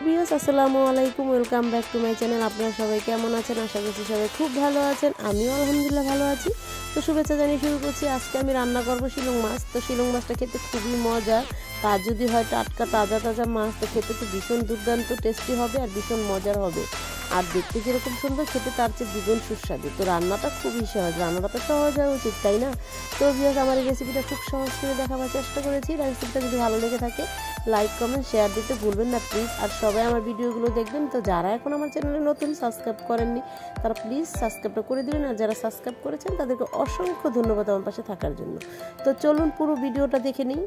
Viewers আসসালামু আলাইকুম, welcome back to my channel. আপনারা সবাই কেমন আছেন? আশা করছি সবাই খুব ভালো আছেন। আমিও আলহামদুলিল্লাহ ভালো আছি। তো শুভেচ্ছা জানিয়ে শুরু করছি। আজকে আমি রান্না করব শিলং মাছ। তো শিলং মাছটা খেতে খুবই মজার, তার যদি হয় টাটকা তাজা তাজা মাছ, তো খেতে তো ভীষণ দুর্দান্ত টেস্টি হবে আর ভীষণ মজার হবে। আর দেখতে যেরকম সুন্দর, খেতে তার চেয়ে দ্বিগুণ সুস্বাদু। তো রান্নাটা খুবই সহজ, রান্নাটা তো সহজ হওয়া উচিত, তাই না? তো ভিউয়ার্স আমার এই রেসিপিটা খুব সহজ করে দেখাবার চেষ্টা করেছি। রেসিপিটা যদি ভালো লেগে থাকে লাইক কমেন্ট শেয়ার দিতে ভুলবেন না প্লিজ। আর সবাই আমার ভিডিওগুলো দেখবেন। তো যারা এখন আমার চ্যানেলে নতুন সাবস্ক্রাইব করেননি তারা প্লিজ সাবস্ক্রাইবটা করে দিবেন। আর যারা সাবস্ক্রাইব করেছেন তাদেরকে অসংখ্য ধন্যবাদ আমার পাশে থাকার জন্য। তো চলুন পুরো ভিডিওটা দেখে নিই।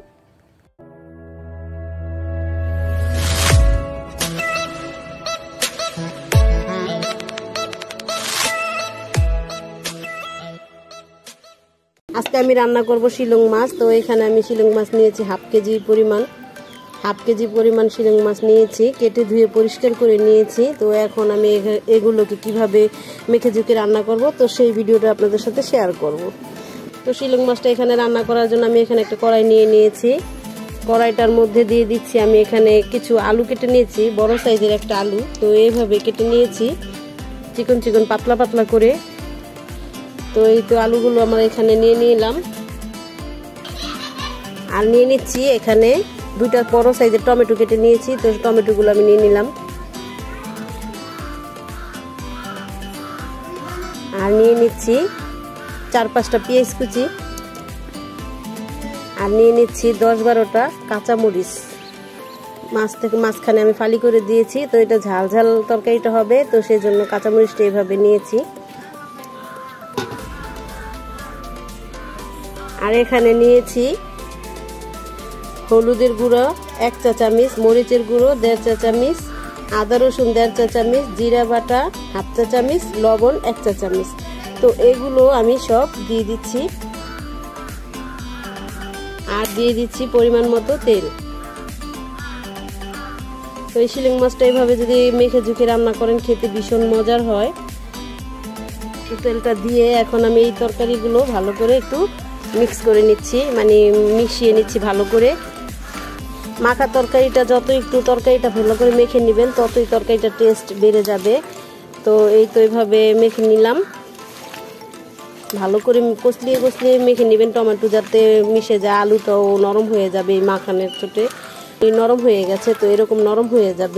আজকে আমি রান্না করব শিলং মাছ। তো এখানে আমি শিলং মাছ নিয়েছি হাফ কেজি পরিমাণ শিলং মাছ নিয়েছি, কেটে ধুয়ে পরিষ্কার করে নিয়েছি। তো এখন আমি এগুলোকে কিভাবে মেখে ঝুঁকে রান্না করব, তো সেই ভিডিওটা আপনাদের সাথে শেয়ার করব। তো শিলং মাছটা এখানে রান্না করার জন্য আমি এখানে একটা কড়াই নিয়ে নিয়েছি। কড়াইটার মধ্যে দিয়ে দিচ্ছি আমি এখানে কিছু আলু কেটে নিয়েছি, বড় সাইজের একটা আলু। তো এইভাবে কেটে নিয়েছি চিকন চিকন পাতলা পাতলা করে। তো এই তো আলুগুলো আমার এখানে নিয়ে নিলাম। আর নিয়ে নিচ্ছি এখানে দুইটা বড় সাইজের টমেটো কেটে নিয়েছি। তো টমেটোগুলো আমি নিয়ে নিলাম। আর নিয়ে নিচ্ছি 4-5টা পেঁয়াজ কুচি। আর নিয়ে নিচ্ছি 10-12টা কাঁচামরিচ। মাঝখানে আমি ফালি করে দিয়েছি। তো এটা ঝাল ঝাল তরকারিটা হবে, তো সেই জন্য কাঁচামরিচটা এইভাবে নিয়েছি। আর এখানে নিয়েছি হলুদের গুঁড়ো 1 চা চামচ, মরিচের গুঁড়ো 1.5 চা চামচ, আদা রসুন 1.5 চা চামচ, জিরা বাটা 1/2 চা চামচ, লবণ 1 চা চামচ। তো এগুলো আমি সব দিয়ে দিচ্ছি। আর দিয়ে দিচ্ছি পরিমাণ মতো তেল। তো এই শিলং মাছটা এইভাবে যদি মেখে ঝুঁকে রান্না করেন খেতে ভীষণ মজার হয়। তো তেলটা দিয়ে এখন আমি এই তরকারিগুলো ভালো করে একটু মিক্স করে নিচ্ছি, মানে মিশিয়ে নিচ্ছি ভালো করে। মাখা তরকারিটা যত একটু তরকারিটা ভালো করে মেখে নেবেন ততই তরকারিটা টেস্ট বেড়ে যাবে। তো এই তো এইভাবে মেখে নিলাম, ভালো করে কষলিয়ে মেখে নেবেন। টমেটো যাতে মিশে যায়, আলুটাও নরম হয়ে যাবে। এই মাখানের চোটে নরম হয়ে গেছে, তো এরকম নরম হয়ে যাবে।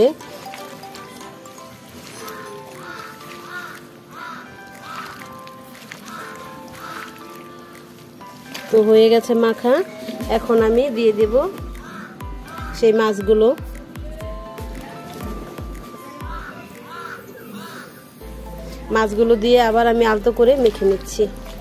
তো হয়ে গেছে মাখা। এখন আমি দিয়ে দেব সেই মাছগুলো। দিয়ে আবার আমি আলতো করে মেখে নিচ্ছি।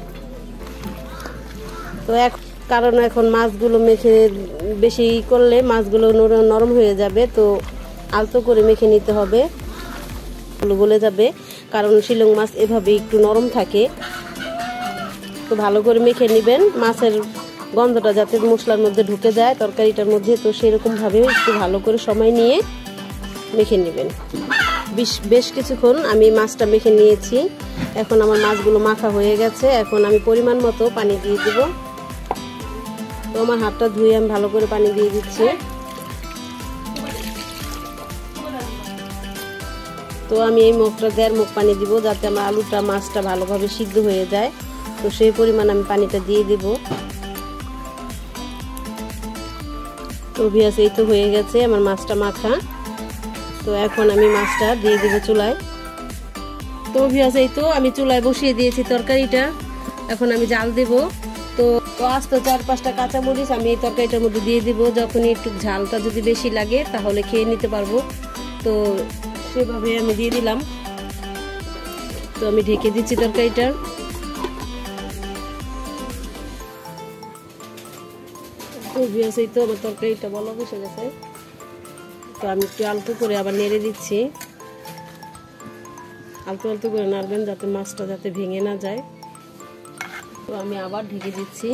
তো কারণ এখন মাছগুলো মেখে বেশি করলে মাছগুলো নরম হয়ে যাবে, তো আলতো করে মেখে নিতে হবে, গলে যাবে। কারণ শিলং মাছ এভাবে একটু নরম থাকে। তো ভালো করে মেখে নেবেন, মাছের গন্ধটা যাতে মশলার মধ্যে ঢুকে যায় তরকারিটার মধ্যে। তো সেরকম ভাবে একটু ভালো করে সময় নিয়ে মেখে নেবেন। বেশ কিছুক্ষণ আমি মাছটা মেখে নিয়েছি। এখন আমার মাছগুলো মাখা হয়ে গেছে। এখন আমি পরিমাণ মতো পানি দিয়ে দিব। তো আমার হাতটা ধুয়ে আমি ভালো করে পানি দিয়ে দিচ্ছি। তো আমি এই মুখটা 1.5 মুখ পানি দিব, যাতে আমার আলুটা মাছটা ভালোভাবে সিদ্ধ হয়ে যায়। তো সেই পরিমাণ আমি পানিটা দিয়ে দিব। তো ভিউয়ার্স এই তো হয়ে গেছে আমার মাছটা মাখা। তো এখন আমি মাছটা দিয়ে দিব চুলায়। তো ভিউয়ার্স এই তো আমি চুলায় বসিয়ে দিয়েছি তরকারিটা। এখন আমি জাল দেব। তো আস্ত 4-5টা কাঁচামরিচ আমি এই তরকারিটার মধ্যে দিয়ে দিব। যখনই একটু ঝালটা যদি বেশি লাগে তাহলে খেয়ে নিতে পারবো, তো সেভাবে আমি দিয়ে দিলাম। তো আমি ঢেকে দিচ্ছি তরকারিটা। এই তো আমার তরকারিটা বলা বসে গেছে। তো আমি একটু আলতো করে আবার নেড়ে দিচ্ছি। আলতো করে নাড়বেন যাতে মাছটা যাতে ভেঙে না যায়। তো আমি আবার ঢেকে দিচ্ছি।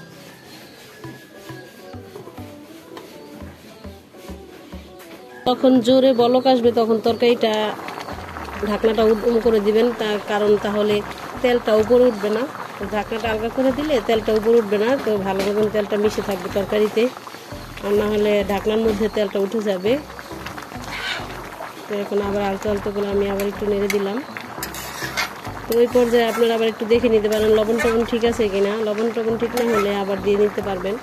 তখন জোরে বলক আসবে তখন তরকারিটা ঢাকনাটা উল্টো করে দিবেন, তার কারণ তাহলে তেলটা উপরে উঠবে না। ঢাকনাটা আলগা করে দিলে তেলটা উপরে উঠবে না। তো ভালো মতন তেলটা মিশে থাকবে তরকারিতে, আর না হলে ঢাকনার মধ্যে তেলটা উঠে যাবে। তো এখন আবার আলতো আলতো করে আমি আবার একটু নেড়ে দিলাম। তো ওই পর্যায়ে আপনারা আবার একটু দেখে নিতে পারেন লবণ টবণ ঠিক আছে কিনা। লবণ টবণ ঠিক না হলে আবার দিয়ে নিতে পারবেন।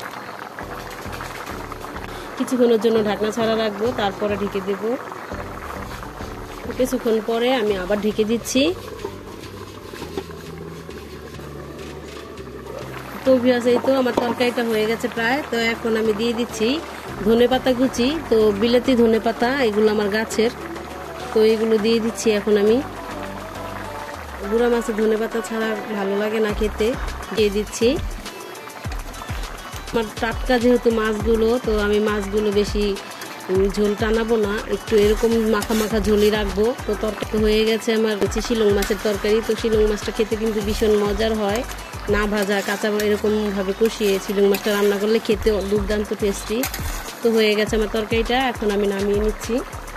কিছুক্ষণের জন্য ঢাকনা ছাড়া রাখবো, তারপরে ঢেকে দেব। কিছুক্ষণ পরে আমি আবার ঢেকে দিচ্ছি। তো ভিউয়ার্স, এই তো আমার তরকারিটা হয়ে গেছে প্রায়। তো এখন আমি দিয়ে দিচ্ছি ধনেপাতা কুচি। তো বিলাতি ধনেপাতা, এগুলো আমার গাছের, তো এগুলো দিয়ে দিচ্ছি এখন আমি। গুঁড়া মাছের ধনেপাতা ছাড়া ভালো লাগে না খেতে, দিয়ে দিচ্ছি। আমার টাটকা যেহেতু মাছগুলো, তো আমি মাছগুলো বেশি ঝোল টানাবো না, একটু এরকম মাখা মাখা ঝোলই রাখবো। তো তরকারি হয়ে গেছে আমার হচ্ছে শিলং মাছের তরকারি। তো শিলং মাছটা খেতে কিন্তু ভীষণ মজার হয়, না ভাজা কাঁচা এরকমভাবে কষিয়ে শিলং মাছটা রান্না করলে খেতে দুর্দান্ত টেস্টি। তো হয়ে গেছে আমার তরকারিটা, এখন আমি নামিয়ে নিচ্ছি।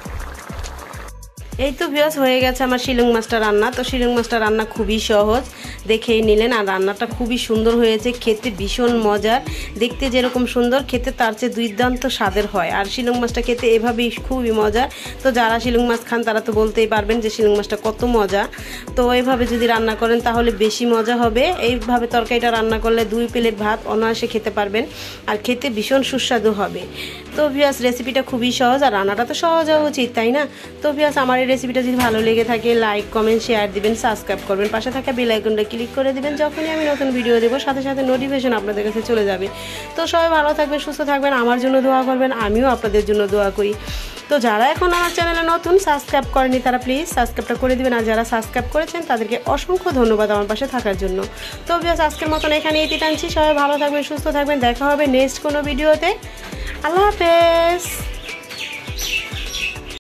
এই তো ভিউয়ার্স, হয়ে গেছে আমার শিলং মাছটা রান্না। তো শিলং মাছটা রান্না খুবই সহজ, দেখেই নিলেন। আর রান্নাটা খুবই সুন্দর হয়েছে, খেতে ভীষণ মজার। দেখতে যেরকম সুন্দর, খেতে তার চেয়ে দুর্দান্ত স্বাদের হয়। আর শিলং মাছটা খেতে এভাবেই খুবই মজার। তো যারা শিলং মাছ খান তারা তো বলতেই পারবেন যে শিলং মাছটা কত মজা। তো এইভাবে যদি রান্না করেন তাহলে বেশি মজা হবে। এইভাবে তরকারিটা রান্না করলে 2 প্লেট ভাত অনায়াসে খেতে পারবেন, আর খেতে ভীষণ সুস্বাদু হবে। তো ভিউয়ার্স, রেসিপিটা খুবই সহজ, আর রান্নাটা তো সহজ হওয়া উচিত, তাই না? তো ভিউয়ার্স, আমার এই রেসিপিটা যদি ভালো লেগে থাকে লাইক কমেন্ট শেয়ার দিবেন, সাবস্ক্রাইব করবেন, পাশে থাকা বেল আইকনটা ক্লিক করে দিবেন। যখনই আমি নতুন ভিডিও দেবো সাথে সাথে নোটিফিকেশন আপনাদের কাছে চলে যাবে। তো সবাই ভালো থাকবেন, সুস্থ থাকবেন, আমার জন্য দোয়া করবেন, আমিও আপনাদের জন্য দোয়া করি। তো যারা এখন আমার চ্যানেলে নতুন সাবস্ক্রাইব করেনি তারা প্লিজ সাবস্ক্রাইবটা করে দিবেন, আর যারা সাবস্ক্রাইব করেছেন তাদেরকে অসংখ্য ধন্যবাদ আমার পাশে থাকার জন্য। তো ভিউয়ার্স, আজকের মতন এখানে ইতি টানছি। সবাই ভালো থাকবেন, সুস্থ থাকবেন, দেখা হবে নেক্সট কোনো ভিডিওতে। আল্লাহ হাফেজ।